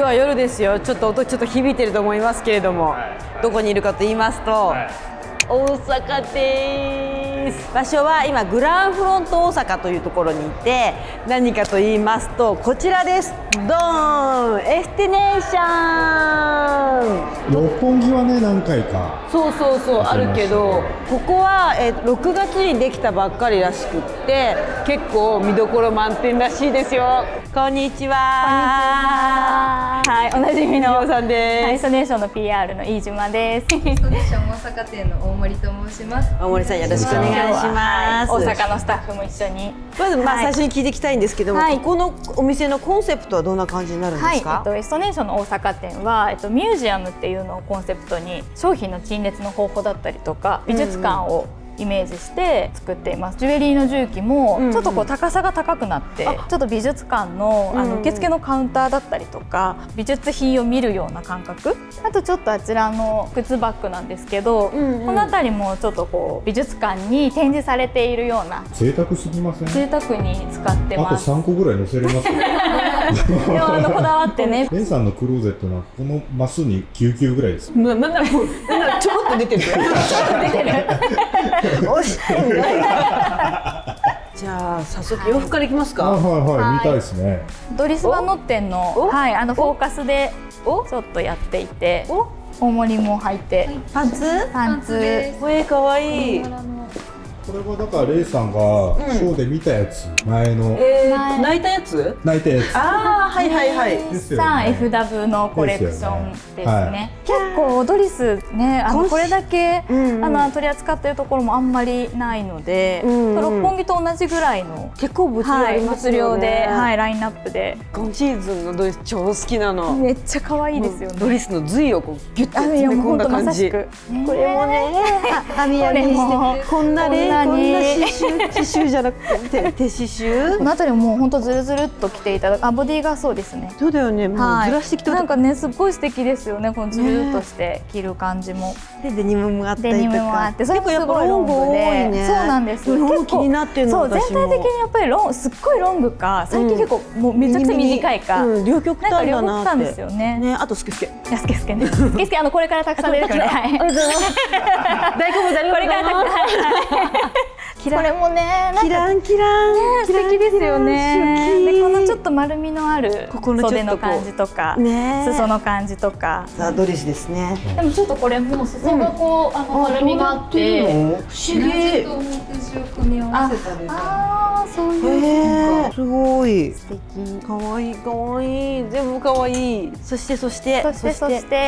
日は夜ですよ。ちょっと音ちょっと響いてると思いますけれども、どこにいるかと言いますと、大阪です。場所は今グランフロント大阪というところにいて、何かと言いますとこちらです。ドーン、エスティネーション。 六本木はね、何回かそうあるけど、ここは、6月にできたばっかりらしくって、結構見どころ満点らしいですよ。こんにちは。 はい、おなじみのさんです。 エストネーションの PR の飯島です。 エストネーション大阪店の大森と申します。 大森さん、よろしくお願いします。 大阪のスタッフも一緒に。 まず最初に聞いていきたいんですけども、ここのお店のコンセプトはどんな感じになるんですか？ エストネーションの大阪店は、ミュージアムっていうのをコンセプトに、商品の陳列の方法だったりとか、美術館をイメージして作っています。ジュエリーの重機もちょっとこう高さが高くなって、ちょっと美術館の受付のカウンターだったりとか、美術品を見るような感覚。あとちょっとあちらの靴バッグなんですけど、この辺りもちょっとこう美術館に展示されているような。 贅沢すぎません？ 贅沢に使ってます。 あと3個ぐらい載せれますでもこだわってね。 レイさんのクローゼットのこのマスに9球ぐらいです。 なんならちょろっと出てる。ちょろっと出てる。おしゃれ。じゃあ早速洋服からいきますか。 はい、見たいですね。 ドリスバノッテンのフォーカスでちょっとやっていて、大盛りも履いて、 パンツ？可愛い。 これはだからレイさんがショーで見たやつ、前の泣いたやつ？ 泣いたやつ。 ああ、はい。 さあ FW のコレクションですね。結構ドリスね、これだけ取り扱っているところもあんまりないので、六本木と同じぐらいの結構物量ありますよね。 物量でラインナップで。 今シーズンのドリス超好きなの。 めっちゃ可愛いですよね。 ドリスの髄をこうギュッと詰め込んだ感じ。これもね、はみやみにしてこんなね。こんな刺繍じゃなくて手刺繍。 この辺りももう本当ずるずるっと着ていただく。ボディがそうですね。 そうだよね。もうずらしてきた。 なんかね、すごい素敵ですよね。このずるっとして着る感じも。 でデニムもあったりとか。デニムもあって、 それもすごいロングで。そうなんです。 結構気になってるの。 そう、全体的にやっぱりすっごいロングか、最近結構もうめちゃくちゃ短いか。 両極端だなって。 ですよね。 ね、あとスケスケ。 スケスケね。スケスケこれからたくさん出てくるね。はい。 大好物ありがとうございます。これからたくさん。 これもね、 キラン素敵ですよね。でこのちょっと丸みのある袖の感じとか、裾の感じとか。 さあドリスですね。 でもちょっとこれも裾がこう丸みがあって、 不思議。 と表地を組み合わせたデザイン。 そういう。 すごい。 素敵。 可愛い。全部可愛い。そして。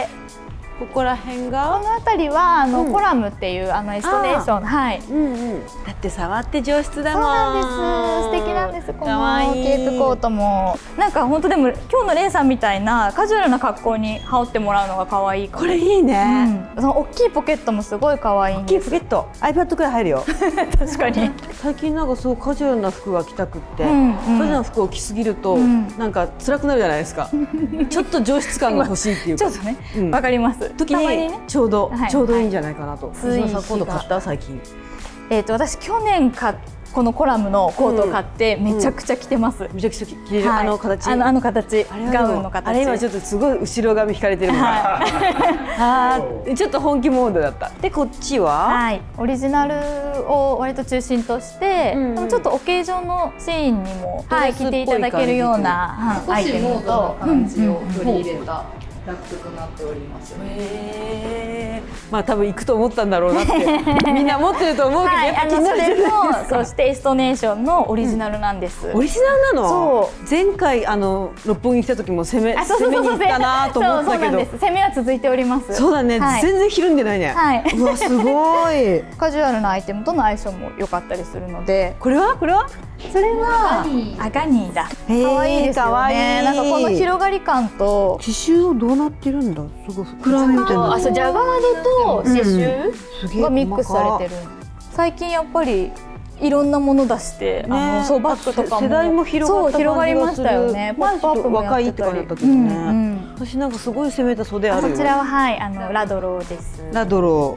ここら辺がこの辺りはコラムっていうエストネーション、 だって触って上質だもん。 そうなんです。素敵なんです。このケープコートもなんか本当でも今日のレイさんみたいなカジュアルな格好に羽織ってもらうのが可愛いかも。 これいいね。 その大きいポケットもすごい可愛いんです。 大きいポケット iPad くらい入るよ。 確かに。 最近なんかそうカジュアルな服が着たくって、カジュアルな服を着すぎるとなんか辛くなるじゃないですか。ちょっと上質感が欲しいっていうか。 ちょっとね、わかります。 時にちょうどいいんじゃないかなと。飯島さん今度買った最近。 私去年このコラムのコートを買ってめちゃくちゃ着てます。 めちゃくちゃ着れる形。 形ガウンの形。 あれ今ちょっとすごい後ろ髪引かれてるもん。ちょっと本気モードだった。でこっちはオリジナルを割と中心として、ちょっとオケージョンのシーンにも着ていただけるようなアイテムと感じを取り入れた。ラップとなっております。 まあ多分行くと思ったんだろうなってみんな持ってると思うけど、やっぱ気になるじゃないですか。 そしてエストネーションのオリジナルなんです。 オリジナルなの？そう。前回六本木に来た時も攻めに行ったなと思ったけど、 攻めは続いております。 そうだね。全然ひるんでないね。うわすごい。 カジュアルなアイテムとの相性も良かったりするので。 これは？ それはガニーだ。可愛いですよね。なんかこの広がり感と刺繍をどうなってるんだ。すごい膨らみみたいな。 ジャガードと刺繍がミックスされてる。最近やっぱりいろんなもの出してそうバッグとかも世代も広がりましたよね。 ポップアップも若いって感じだったけどね。私なんかすごい攻めた袖あるよ。 こちらはラドローです。 ラドロー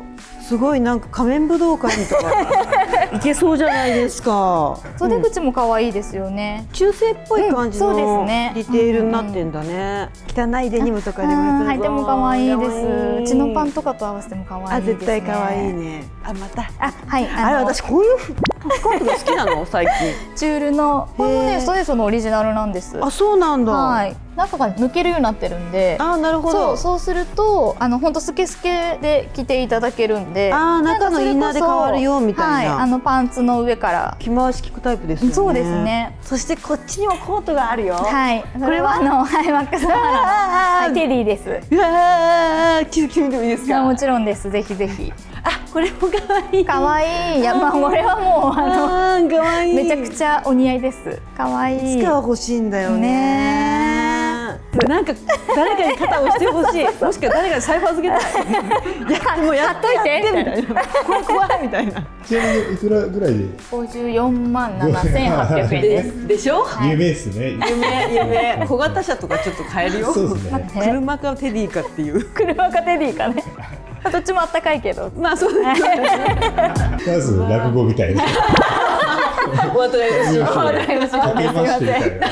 すごいなんか仮面武道館とか行けそうじゃないですか。 袖口も可愛いですよね。 中世っぽい感じそうですのねディテールになってんだね。汚いデニムとかでも履いても可愛いです。うちのパンとかと合わせても可愛いですね。 絶対可愛いね。また。 はい。 あれ私こういうスカートが好きなの最近。 チュールのこれもね、ストレートのオリジナルなんです。 あ、そうなんだ。 はい。中が抜けるようになってるんで。 あ、なるほど。 そうすると本当スケスケで着ていただけるんで。 中のインナーで変わるよみたいな。 はい。パンツの上から着回し効くタイプですよね。 そうですね。 そしてこっちにもコートがあるよ。 はい。これはマックスハラのテディです。 うわー、着てみてもいいですか。 もちろんです。ぜひぜひ。 これも可愛い。可愛い。いや、まあこれはもう可愛い。 めちゃくちゃお似合いです。可愛い。 いつかは欲しいんだよね。なんか誰かに肩を押してほしい。もしくは誰かに財布預けたい。もうやっといてみたいな。これ怖いみたいな。 ちなみにいくらぐらいで ？54万7800円です。 でしょ？ 夢ですね。 夢。小型車とかちょっと買えるよ。 そうですね。 車かテディかっていう。 車かテディかね。どっちもあったかいけど。 まあそうですね。 まず落語みたいな。 お後がよろしい。 お後がよろしい。すみません。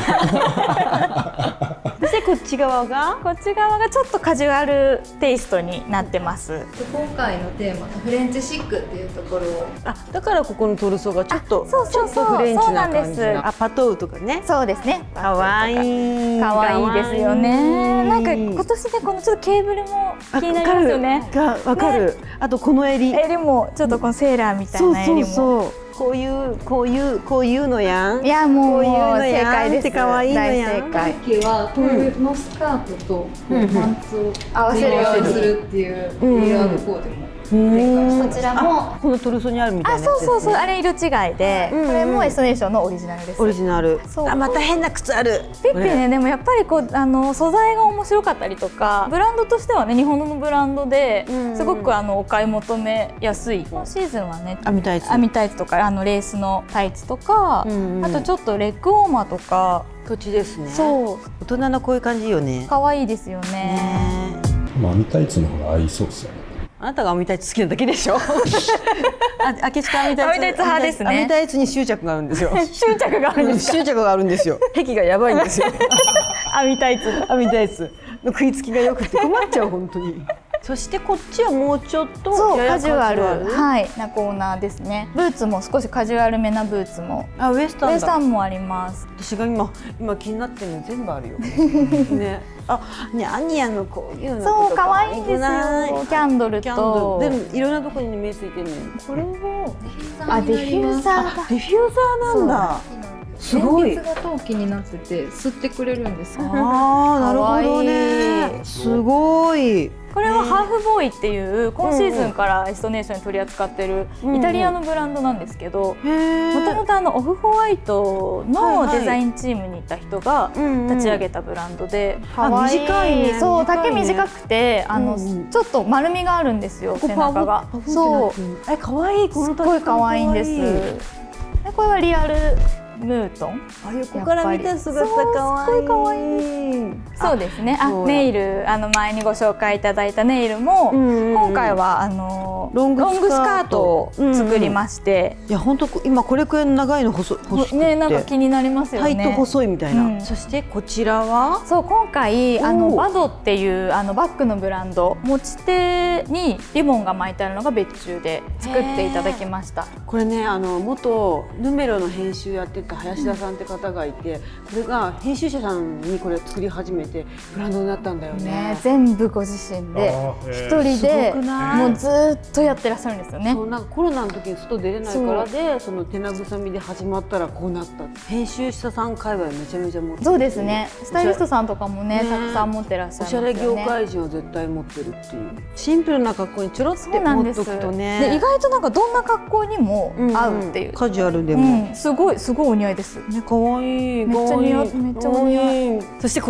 そしてこっち側がちょっとカジュアルテイストになってます。 今回のテーマのフレンチシックっていうところをだからここのトルソーがちょっとフレンチな感じな。パトウとかね。 そうですね。 可愛いですよね。なんか今年でこのちょっとケーブルも気になりますよね。 わかる。あとこの襟もちょっとこのセーラーみたいな襟も。 こういうのやん。 いやもう正解です。 可愛いのやん。 今期はこのスカートとパンツを合わせるようにするっていうPRコーデも。こちらもこのトルソーにあるみたいなやつですね。 そうあれ色違いで、これもエストネーションのオリジナルです。 オリジナル。また変な靴ある。 ピッピね、でもやっぱりこう素材が面白かったりとか、ブランドとしてはね、日本のブランドですごくお買い求めやすい。今シーズンはね、編みタイツとかレースのタイツとか、あとちょっとレッグウォーマーとか。 土地ですね。 そう。 大人のこういう感じよね。 可愛いですよね。 編みタイツの方が合いそうですよね。 あなたが編みタイツ好きなだけでしょ。あけちか編みタイツ派ですね。 編みタイツに執着があるんですよ。 執着があるんですか。 執着があるんですよ。癖がやばいんですよ。 編みタイツの食いつきがよくて困っちゃう本当に。そしてこっちはもうちょっとカジュアルなコーナーですね。ブーツも少しカジュアルめなブーツもウエスタンもあります。 私が今気になってるの全部あるよ。ね、アニヤのこういうのそう可愛いんですよ。キャンドルとでもいろんなところに目ついてるの。 これもディフューザーディフューザーなんだ。すごい。 電熱が陶器になってて吸ってくれるんですよ。 なるほどね。すごい。 これはハーフボーイっていう今シーズンからエストネーションに取り扱ってるイタリアのブランドなんですけど、もともとオフホワイトのデザインチームにいた人が立ち上げたブランドで、 短いね。 そう丈短くてちょっと丸みがあるんですよ、背中が。そう可愛い。 すごい可愛いんです。これはリアルムートン。 横から見た姿可愛い。 そうですね。ネイル前にご紹介いただいたネイルも今回はロングスカートを作りまして、 いや本当今これくらいの長いの細いね、なんか気になりますよね。 タイト細いみたいな。そしてこちらは今回バドっていうバッグのブランド、持ち手にリボンが巻いてあるのが別注で作っていただきました。 これね元ヌメロの編集やってた林田さんって方がいて、これが編集者さんにこれ作り始めてブランドになったんだよね。 全部ご自身で一人でもうずっとやってらっしゃるんですよね。 なんかコロナの時に外出れないからで、その手なぐさみで始まったらこうなった。編集者さん界隈めちゃめちゃ持ってる。 そうですね。スタイリストさんとかもねたくさん持ってらっしゃるんですよね。 おしゃれ業界人は絶対持ってるっていう。シンプルな格好にちょろって持っとくとね。 で意外となんかどんな格好にも合うっていう。 カジュアルでもすごいお似合いです。 ね、可愛い。 めっちゃ似合う。めっちゃお似合い。 そしてここは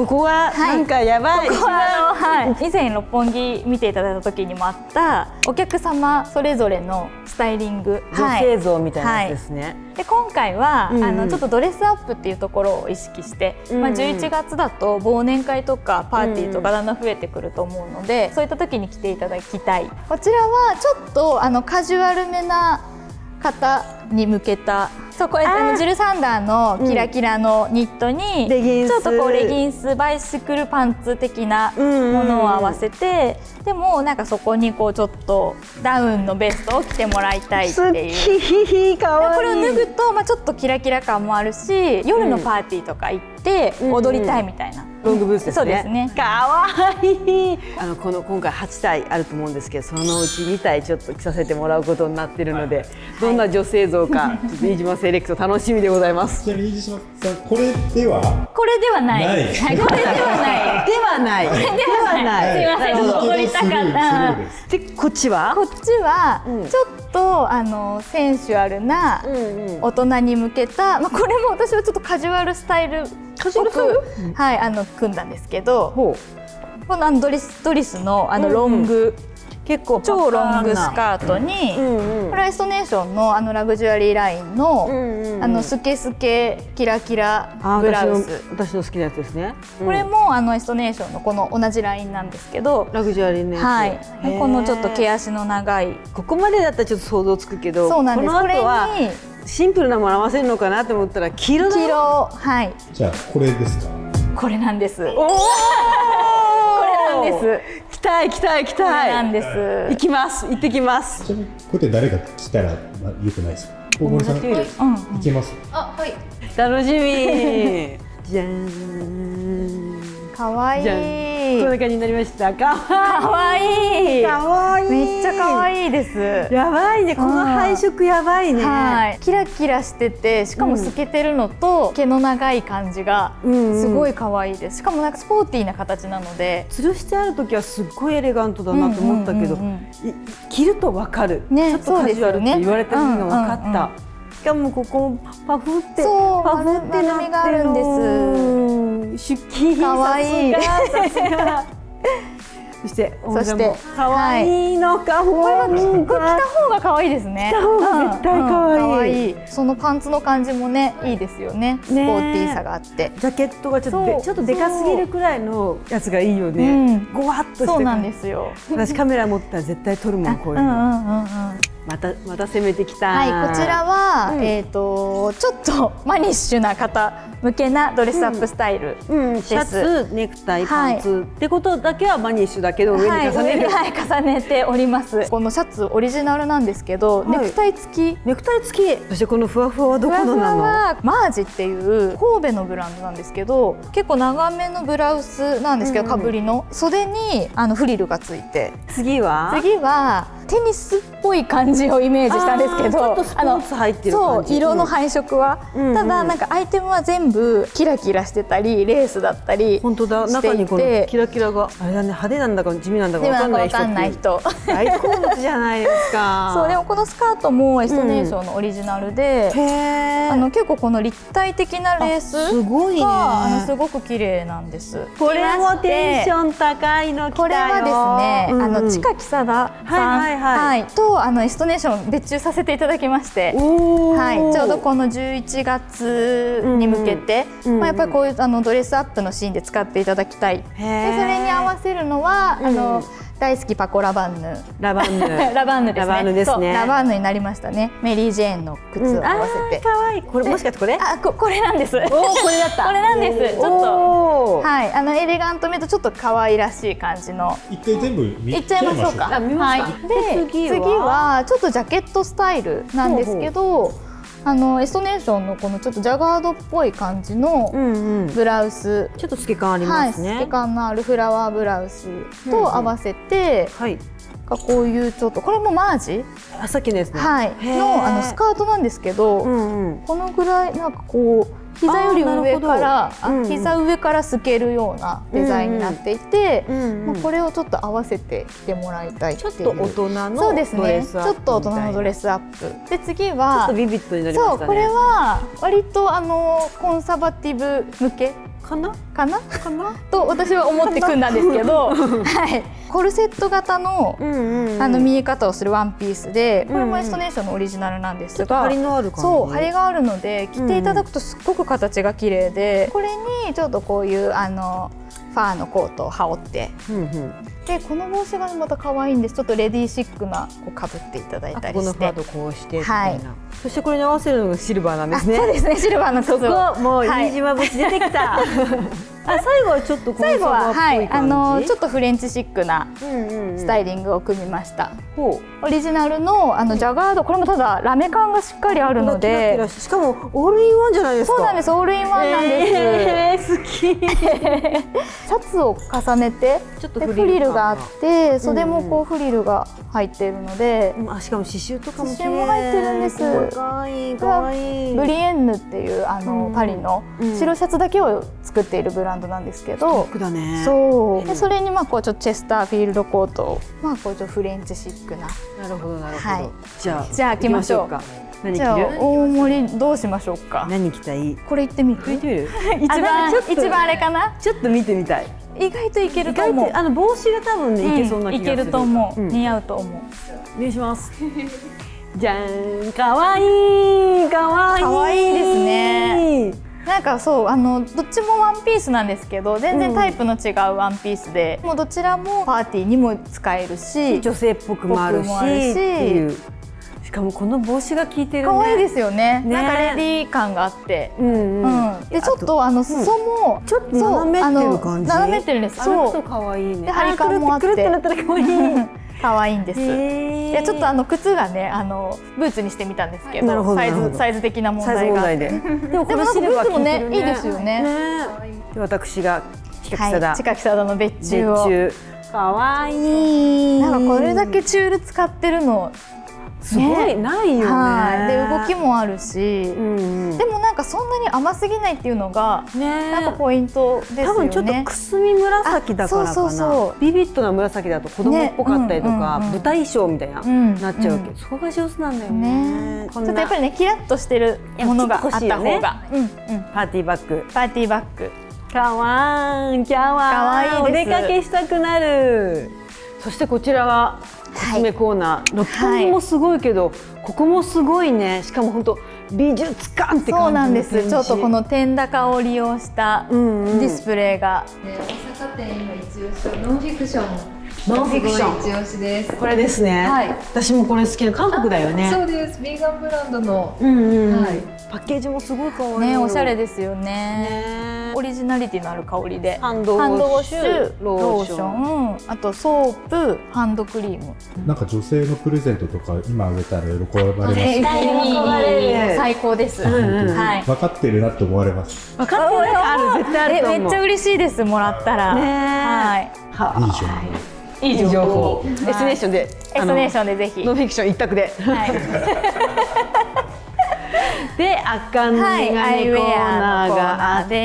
はなんかやばい。 ここは以前六本木見ていただいた時にもあったお客様それぞれのスタイリング女性像みたいなやつですね。 で今回はちょっとドレスアップっていうところを意識して、11月だと忘年会とかパーティーとかだんだん増えてくると思うので、そういった時に着ていただきたい。こちらはちょっとカジュアルめな方に向けた、そうこれジル・サンダーのキラキラのニットにちょっとこうレギンスバイシクルパンツ的なものを合わせて、でもなんかそこにこうちょっとダウンのベストを着てもらいたいっていう。 かわいい。 これを脱ぐとちょっとキラキラ感もあるし、夜のパーティーとか行って踊りたいみたいな。 ロングブーツですね。 そうですね。 かわいい。今回8体あると思うんですけど、そのうち2体ちょっと着させてもらうことになっているので、どんな女性像かちょっと飯島セレクト楽しみでございます。 ちなみに飯島さん、これではない。これではない。 ではない。 すみません、ちょっと踊りたかった。 でこっちはちょっとセンシュアルな大人に向けた、これも私はちょっとカジュアルスタイルっぽく組んだんですけど、このドレスのロング、結構超ロングスカートに、これはエストネーションのラグジュアリーラインのスケスケキラキラブラウス、 私の好きなやつですね。 これもエストネーションのこの同じラインなんですけど、 ラグジュアリーのやつ。 このちょっと毛足の長い、 ここまでだったらちょっと想像つくけど、 そうなんです。 この後はシンプルなもの合わせるのかなと思ったら黄色。 じゃあこれですか。 これなんです。 おお。これなんです。 着たい。 これなんです。 行きます。行ってきます。 ちなみにこうやって誰が着たら良くないですか。大森さん、いけます。 あ、はい。 楽しみ。じゃん。 かわいい。 こんな感じになりました。かわいい。めっちゃかわいいです。 やばいね。この配色やばいね。 キラキラしてて、しかも透けてるのと毛の長い感じがすごいかわいいです。しかもなんかスポーティーな形なので、 吊るしてある時はすっごいエレガントだなと思ったけど、着るとわかる。ちょっとカジュアルって言われてるのが分かった。しかもここもパフって丸みがあるんです。 出勤かわいい。 そしてかわいいのか、 これは着た方がかわいいですね。 着た方が絶対かわいい。 そのパンツの感じもね、いいですよね。スポーティーさがあって、 ジャケットがちょっとでかすぎるくらいのやつがいいよね。ごわっとして。 そうなんですよ。 私カメラ持ったら絶対撮るもん、こういうの。また攻めてきた。 はい、こちらはちょっとマニッシュな方向けなドレスアップスタイルです。 シャツ、ネクタイ、パンツってことだけはマニッシュだけど上に重ねる。 重ねております。このシャツオリジナルなんですけど、ネクタイ付き。そしてこのふわふわはどこのなの？マージっていう神戸のブランドなんですけど、結構長めのブラウスなんですけど、かぶりの袖にフリルがついて、 次はテニスっぽい感じをイメージしたんですけど、 ちょっとスポーツ入ってる感じ。 そう、色の配色は、ただなんかアイテムは全部キラキラしてたりレースだったりしていて、 本当だ、中にこのキラキラがあれだね、派手なんだか地味なんだか分かんない人大好物じゃないですか。 そう、でもこのスカートもエストネーションのオリジナルで、結構この立体的なレースがすごく綺麗なんです。 これもテンション高いの来たよ。 これはですね、近木貞さんとエストネーション別注させていただきまして、ちょうどこの11月に向けて、やっぱりこういうドレスアップのシーンで使っていただきたい。でそれに合わせるのは大好きパコラバンヌ。ラバンヌですね。ラバンヌになりましたね。メリー・ジェーンの靴を合わせて。 可愛い。これもしかしてこれ？ これなんです。 おお、これだった。 これなんです。ちょっとエレガントめとちょっと可愛らしい感じの。 一回全部いっちゃいましょうか。で次はちょっとジャケットスタイルなんですけど、エストネーションのこのちょっとジャガードっぽい感じのブラウス、 ちょっと透け感ありますね。 透け感のあるフラワーブラウスと合わせて、こういうちょっとこれもマージ、 さっきのやつね、 のスカートなんですけど、このぐらいなんかこう膝より上から膝上から透けるようなデザインになっていて、これをちょっと合わせて着てもらいたいっていう。 ちょっと大人のそうですね。ちょっと大人のドレスアップで、次はちょっとビビッドになりましたね。 そう、これは割とコンサバティブ向けかなと私は思って組んだんですけど、はい、コルセット型の見え方をするワンピースで、これもエストネーションのオリジナルなんですが、 張りのある感じ。 そう、張りがあるので着ていただくとすっごく形が綺麗で、これにちょっとこういうファーのコートを羽織って、でこの帽子がまた可愛いんです。ちょっとレディーシックなこう被っていただいたりして、 このファーとこうしてみたいな。そしてこれに合わせるのがシルバーなんですね。 そうですね、シルバーの靴を。 そこもう飯島節出てきた。最後はちょっとコンサバっぽい感じ。 ちょっとフレンチシックなスタイリングを組みました。オリジナルのジャガード、これもただラメ感がしっかりあるので、 しかもオールインワンじゃないですか。 そうなんです、オールインワンなんです。 好き。 シャツを重ねて、ちょっとフリルがあって、袖もこうフリルが入っているので、 しかも刺繍とかも刺繍も入ってるんです。 可愛い可愛い。 ブリエンヌっていうパリの白シャツだけを作っているブランドなんですけど、そうでそれにこうちょっとチェスターフィールドコートをこうちょっとフレンチシックな。 なるほどなるほど。じゃあ行きましょうか。じゃあ大盛りどうしましょうか。 何着たい？ これ行ってみる？一番あれかな？ ちょっと見てみたい。 意外といけると思う。 帽子が多分ねいけそうな気がする。いけると思う。似合うと思う。 お願いします。じゃん、可愛い可愛いですね。なんかそうどっちもワンピースなんですけど、全然タイプの違うワンピースで、もうどちらもパーティーにも使えるし、 女性っぽくもあるしっていう。しかもこの帽子が効いてるね。 可愛いですよね。なんかレディー感があって、でちょっと裾もちょっと斜めってる感じ。 斜めってるんです。 そう可愛いね。 で張り感もあって、 くるってなったら可愛い。 可愛いんです。でちょっと靴がねブーツにしてみたんですけど、サイズ的な問題が。でもこのブーツもねいいですよね。 私が近木貞の別注を。 可愛い。 なんかこれだけチュール使ってるのすごいないよね。 で動きもあるし、でもなんかそんなに甘すぎないっていうのがなんかポイントですよね。 多分ちょっとくすみ紫だからかな。ビビッドな紫だと子供っぽかったりとか舞台衣装みたいななっちゃうけど、そこが上手なんだよね。 ちょっとやっぱりねキラッとしてるものがあった方が。 パーティーバッグ。 パーティーバッグ。 かわいい。お出かけしたくなる。そしてこちらはコスメコーナー。六本木もすごいけど、ここもすごいね。しかも本当美術館って感じ。 そうなんです。ちょっとこの天高を利用したディスプレイが。 大阪店今一押しのノンフィクション。 ノンフィクション。 一押しです。 これですね。私もこれ好きな韓国だよね。 そうです。ビーガンブランドの。 パッケージもすごい可愛い。 ね、おしゃれですよね。オリジナリティのある香りで。 ハンドウォッシュ、 ローション、あとソープ、ハンドクリーム。 なんか女性のプレゼントとか今あげたら喜ばれます。 最高です。 分かってるなって思われます。 分かってるある絶対あると思う。 めっちゃ嬉しいです。もらったら。はい。 いい情報。エステネーションで。エステネーションでぜひ。 ノンフィクション一択で。で、赤のメガネコーナーがあって、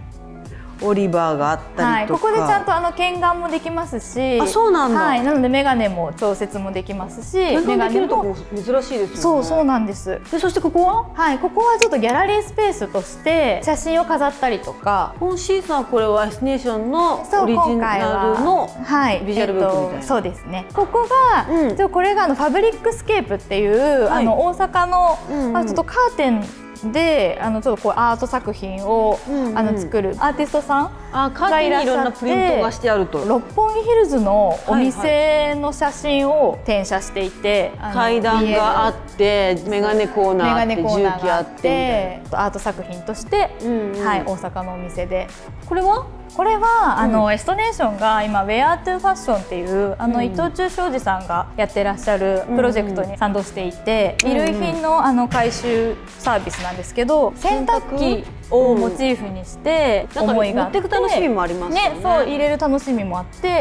オリバーがあったりとか、 ここでちゃんと剣眼もできますし、 そうなんだ。 なのでメガネも調節もできますし、 メガネできるとこ珍しいですよね。 そうなんです。 で、そしてここは？ ここはちょっとギャラリースペースとして写真を飾ったりとか。 今シーズンはこれはエステネーションのオリジナルのビジュアルブックみたいな。 そうですね。ここがこれがファブリックスケープっていう大阪のちょっとカーテンでちょっとこうアート作品を作るアーティストさんがいらっしゃって、いろんなプリントがしてあると。六本木ヒルズのお店の写真を転写していて、 階段があってメガネコーナーって重機あってアート作品として大阪のお店で。 これはエストネーションが今ウェアトゥファッションっていう伊藤忠商事さんがやってらっしゃるプロジェクトに賛同していて、衣類品の回収サービスなんですけど、洗濯機をモチーフにして思いがあって、持ってく楽しみもありますね。そう入れる楽しみもあって、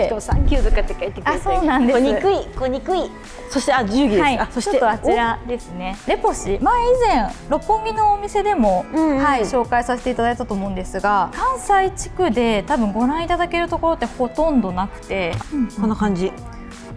サンキューとかって書いてくれて、 そうなんです。 小憎い。そして重機です。 そしてあちらですね。レポシ、前以前六本木のお店でも紹介させていただいたと思うんですが、関西地区で多分ご覧いただけるところってほとんどなくて、 こんな感じ。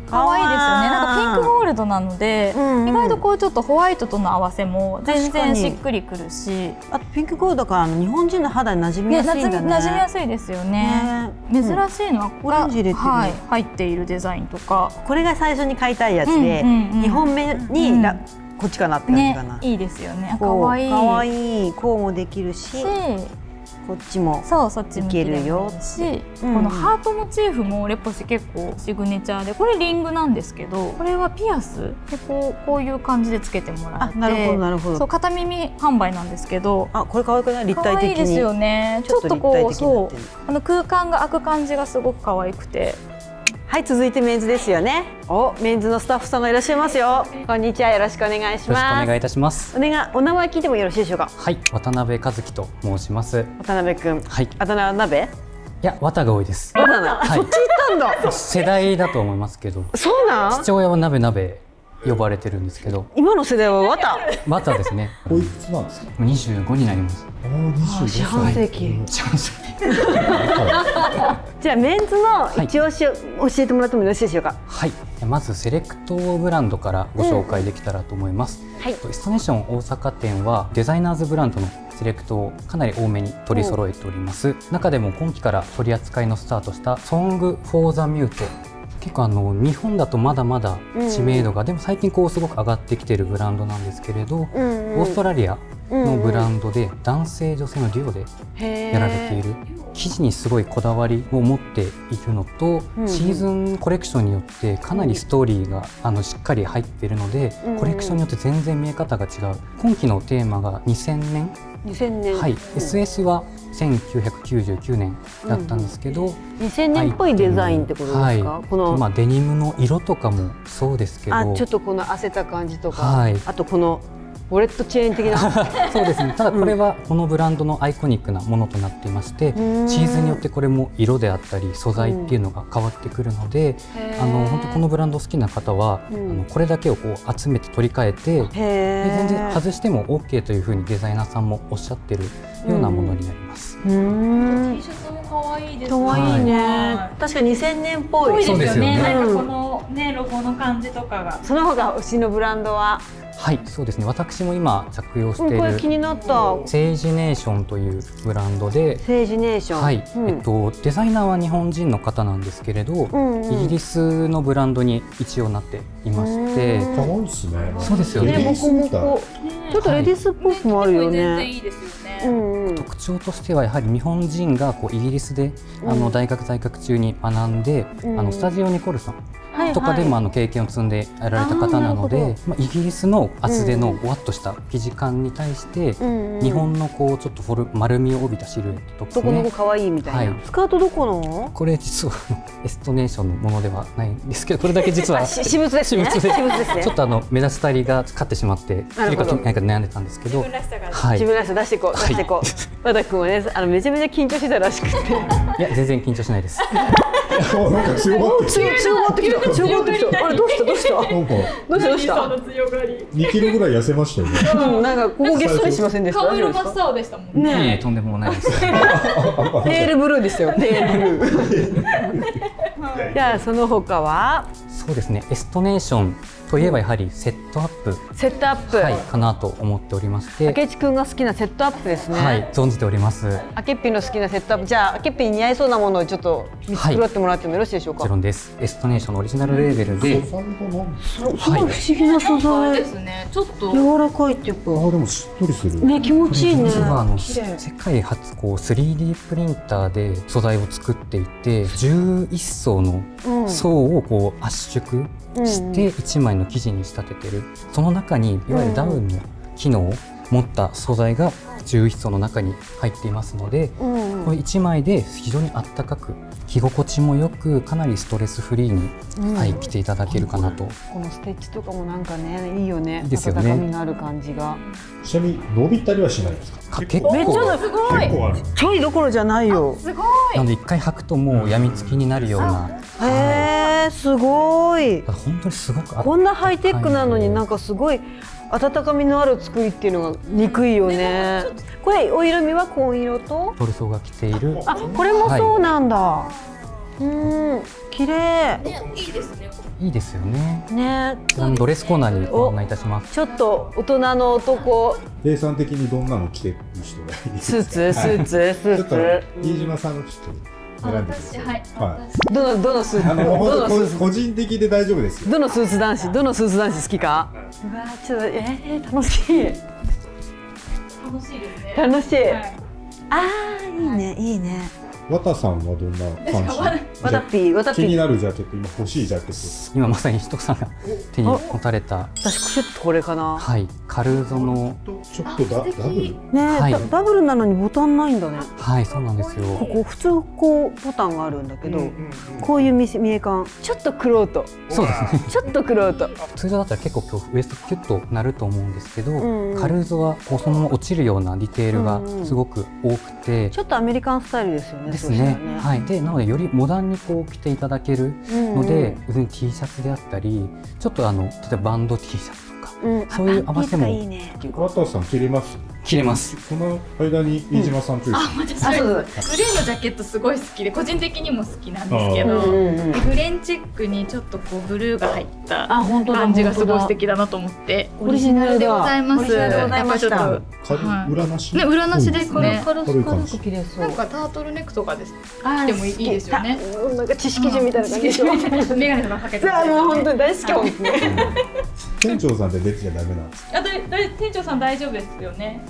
可愛いですよね。なんかピンクゴールドなので、意外とこうちょっとホワイトとの合わせも全然しっくりくるし、 あとピンクゴールドから日本人の肌に馴染みやすいんだね。 馴染みやすいですよね。珍しいのはオレンジ入れてる、 入っているデザインとか。 これが最初に買いたいやつで、2本目にこっちかなって感じかな。 いいですよね。可愛い。 可愛い。こうもできるし。こっちもそっちもいけるよし、 このハートモチーフもレポシ結構シグネチャーで、これリングなんですけど、これはピアスでこういう感じでつけてもらって、 なるほどなるほど。 そう片耳販売なんですけど、 これ可愛くない？立体的に。 可愛いですよね。ちょっとこうそう空間が空く感じがすごく可愛くて。 はい、続いてメンズですよね。メンズのスタッフさんがいらっしゃいますよ。こんにちは、よろしくお願いします。 よろしくお願いいたします。 お名前聞いてもよろしいでしょうか。 はい、渡辺和樹と申します。 渡辺くん。 はい。 あだ名は鍋？ いや、綿が多いです。 そっち行ったんだ。 世代だと思いますけど。 そうなん？ 父親は鍋呼ばれてるんですけど。 今の世代は綿ですね。 おいくつなんですか ？25になります。 四半世紀。 四半世紀。 じゃあメンズの一押しを教えてもらってもよろしいでしょうか。 はい。まずセレクトブランドからご紹介できたらと思います。エストネーション大阪店はデザイナーズブランドのセレクトをかなり多めに取り揃えております。中でも今期から取り扱いのスタートしたソングフォーザミュート。結構日本だとまだまだ知名度が、でも最近すごく上がってきているブランドなんですけれど、オーストラリアのブランドで男性女性のデュオでやられている。生地にすごいこだわりを持っているのと、シーズンコレクションによってかなりストーリーがしっかり入っているので、コレクションによって全然見え方が違う。今期のテーマが2000年。はい、SS は1999年だったんですけど、 2000年っぽいデザインってことですか？このデニムの色とかもそうですけど、 ちょっとこの汗た感じとか、あとこのウォレットチェーン的なそうですね。ただこれはこのブランドのアイコニックなものとなっていまして、シーズンによってこれも色であったり素材っていうのが変わってくるので、本当このブランド好きな方はこれだけを集めて取り替えて、全然外しても OK というふうにデザイナーさんもおっしゃってるようなものになります。 T シャツも可愛いですね。 可愛いね。確かに2000年っぽい。 そうですよね。なんかこのねロゴの感じとかが。 その他うちのブランドは。 はい、そうですね。私も今着用しているこれ気になった。 セージネーションというブランドで、 セージネーション。 はい、デザイナーは日本人の方なんですけれど、イギリスのブランドに一応なっていまして、 可愛いですね。 そうですよね。 モコモコ。ちょっとレディースっぽくもあるよね。 全然いいですよね。 特徴としてはやはり日本人がイギリスで大学在学中に学んで、スタジオニコルソンとかでも経験を積んでやられた方なので、イギリスの厚手のわっとした生地感に対して日本のちょっと丸みを帯びたシルエットとですね。 どこの子可愛いみたいな。スカートどこの？ これ実はエストネーションのものではないんですけど、これだけ実は私物ですね。 ちょっと目立つたりが勝ってしまって何か悩んでたんですけど、 自分らしさが自分らしさ出していこう出していこう。和田君はねめちゃめちゃ緊張してたらしくて。 いや全然緊張しないです。 なんか強がってきた。 強がってきた。あれどうしたなんかどうした 2キロぐらい痩せましたよね。 なんかここげっそりしませんでした？ 顔色真っ青でしたもんね。 ねえ、とんでもないです。 ペールブルーですよ。ペールブルー。じゃあその他は？ そうですね。エストネーションといえばやはりセットアップ。 セットアップ。 はい、かなと思っておりまして。 明智くんが好きなセットアップですね。 はい、存じております。 明智の好きなセットアップ。じゃあ明智に似合いそうなものをちょっと見繕ってもらってもよろしいでしょうか？ もちろんです。エストネーションのオリジナルレーベルで。 すごい不思議な素材ですね。ちょっと柔らかいっていうか。 でもしっとりする。 ね、気持ちいいね。 実は世界初3D プリンターで素材を作っていて、11層の層を圧縮して1枚の生地に仕立ててる。その中にいわゆるダウンの機能を持った素材が11層の中に入っていますので、これ1枚で非常にあったかく着心地もよく、かなりストレスフリーに、着ていただけるかなと。 このステッチとかもなんかね、いいよね。 いいですよね。 温かみがある感じが。 ちなみに伸びたりはしないですか？ 結構めっちゃすごい。ちょいどころじゃないよ。 すごい。 なので1回履くともう病みつきになるような。 へえ、すごい。 本当にすごくこんなハイテクなのになんかすごい温かみのある作りっていうのが憎いよね。これお色味は紺色とトルソーが着ている。 あ、これもそうなんだ。綺麗。 いいですね。 いいですよね。 ね、 こちらのドレスコーナーにご案内いたします。 ちょっと大人の男。 レイさん的にどんなの着てる人がいいですか？ スーツ、スーツ、スちょっとーツ。 飯島さんのちょっと選んでください。 はい。 はどのスーツ？ い。本どのスーツ？ 当個人的で大丈夫ですよ。 どのスーツ男子？どのスーツ男子好きか？うわー、ちょっと楽しい。 楽しいですね。 楽しい。 はいああ、いいね、いいね。 わたさんはどんな感じ？ わたぴー、わたぴー。 気になるジャケット、今欲しいジャケッ今まさにひとさんが手に持たれた、 私ちょっとこれかな。 はい、カルーゾの、 ト。ちょっとダブル。 ね、 はいダブルなのにボタンないんだね。 はい、そうなんですよ。 ここ普通こうボタンがあるんだけど、こういう見え感。ちょっとクロート。 そうですね。 ちょっとクロート。 通常だったら結構ウエストキュッとなると思うんですけど、 んうんカルーゾはこうそのまま落ちるようなディテールがすごく多くて、 ちょっとアメリカンスタイルですよね。 ですね。 い。 はい。で、なのでよりモダンにこう着ていただけるので、別に T シャツであったり、ちょっと例えばバンド T シャツとか、そういう合わせもいいね。 わたさん着れます？ 着れます。 その間に飯島さんチョイス。 あ、そうグレーのジャケットすごい好きで個人的にも好きなんですけど、グレンチェックにちょっとこうブルーが入った感じがすごい素敵だなと思ってオリジナルでございます。 オリジナルでございました。 軽い裏なし。 ね、裏なしですね。 軽く切れそう。 なんかタートルネックとかです。でもいいですよね。 なんか知識人みたいな感じでしょ。 メガネとかかけて。 もう本当に大好き本当に。 店長さんで出てちゃダメなんですか？ 店長さん大丈夫ですよね。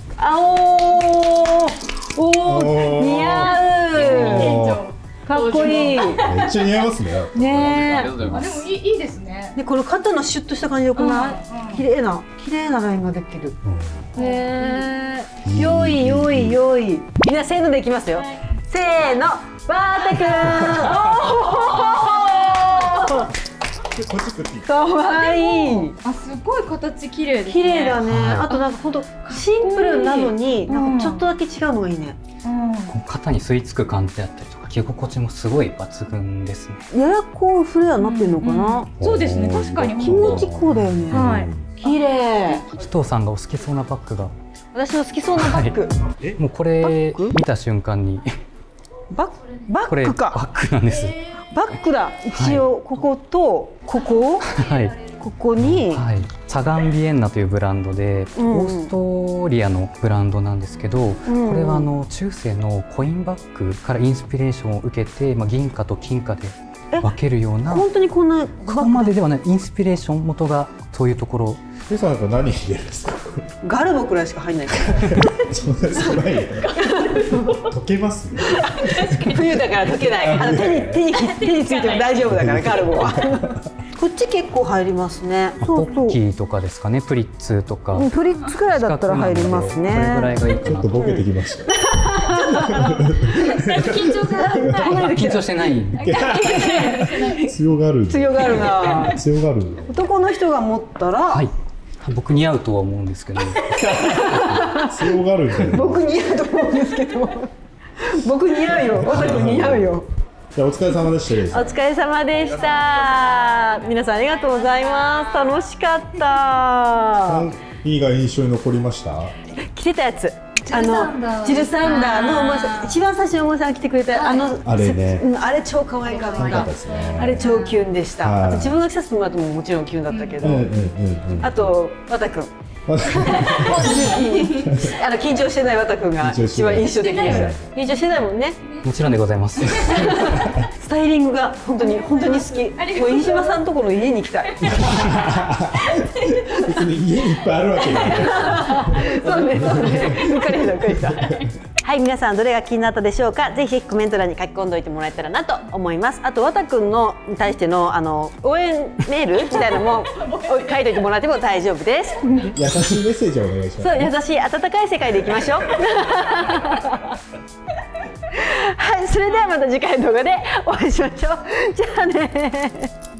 おお、似合う。かっこいい。 めっちゃ似合いますね。 ねあ、でもいいですね。 で、この肩のシュッとした感じよくない？綺麗なラインができる。へえ。良い良い良い。みんなせーのでいきますよ。せーの、わーたくん。かわいい。 あ、すごい形綺麗ですね。 綺麗だね。あとなんか本当シンプルなのに、なんかちょっとだけ違うのがいいね。 こう肩に吸い付く感じであったりとか、着心地もすごい抜群ですね。 ややこうフレアになってるのかな。 そうですね。確かに気持ちこうだよね。 はい。 綺麗。 首藤さんがお好きそうなバッグが、 私の好きそうなバッグ。 もうこれ見た瞬間にバこれバッグか。 ッグなんです。 バッグだ。一応こことここ、 はい。 ここに、 はい、サガンビエンナというブランドで、オーストリアのブランドなんですけど、これは中世のコインバッグからインスピレーションを受けて、銀貨と金貨で分けるような、 本当にこんなここまでではないインスピレーション元がそういうところ。 レイさんなんか何入れるんですか？ ガルボくらいしか入んないから。 そんな少ないよ。溶けますね。 冬だから溶けない。手についても大丈夫だからガルボは。こっち結構入りますね。 ポッキーとかですかね、プリッツとか。 プリッツくらいだったら入りますね。 これぐらいがいいかな。 ちょっとボケてきました。 緊張してない。 強がる。 強がるな。 強がる。 男の人が持ったら、 はい。僕似合うとは思うんですけど。 強がるんじゃない。 僕似合うと思うんですけど。僕似合うよ。わたくん似合うよ。 じゃあお疲れ様でした。 お疲れ様でした。皆さんありがとうございます。楽しかった。 何が印象に残りました？ 着てたやつ。ジルサンダーの一番最初におもさんが来てくれたあれね、あれ超可愛かった。あれ超キュンでした。あと自分が着させてもらってももちろんキュンだったけど、あとわたくん。緊張してないわたくんが一番印象的でした。緊張してないもんね。 もちろんでございます。 スタイリングが本当に好き。もう飯島さんのところ家に行きたい。 別に家にいっぱいあるわけない。 そうね、そうね。うっかりした。はい、皆さんどれが気になったでしょうか。ぜひコメント欄に書き込んでおいてもらえたらなと思います。あとわたくんのに対しての応援メールみたいなのも書いておいてもらっても大丈夫です。 優しいメッセージをお願いします。 そう、優しい温かい世界でいきましょう。はい、それではまた次回の動画でお会いしましょう。じゃあね。